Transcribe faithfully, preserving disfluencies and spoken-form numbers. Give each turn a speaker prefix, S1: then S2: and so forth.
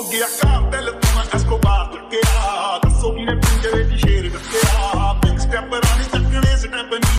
S1: ਗਿਆ ਕਾਤਲ ਤੂੰ ਐਸਕੋਬਾਰ ਚੱਕਿਆ ਦੱਸੋ ਕਿਨੇ ਪਿੰਜਰੇ ਦੀ ਸ਼ੇਰ ਰੱਖਿਆ